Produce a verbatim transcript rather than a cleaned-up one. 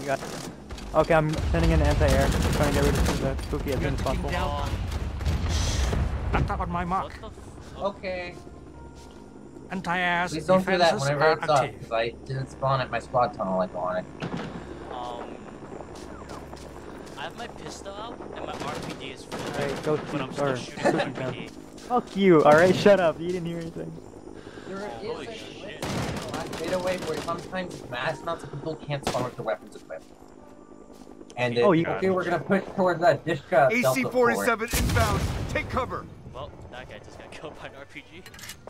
You got it. Okay, I'm sending in anti-air. Trying to get rid of the spooky as soon as possible. Down. Attack on my mark. Okay. Anti-air Please don't do that defenses whenever are it's up, active. because I didn't spawn at my squad tunnel like I wanted. Um, I have my pistol out and my R P D is full. Alright, go But I'm shoot, still or shooting shoot my him. R P D. Fuck you, alright? Shut up, you didn't hear anything. There is Holy a shit. glitch in the last beta wave where sometimes mass amounts of people can't spawn with their weapons equipped. And Oh, it, you- okay, we're gonna push towards that Dishka A C forty-seven inbound. Take cover. Well, that guy just got killed by an R P G.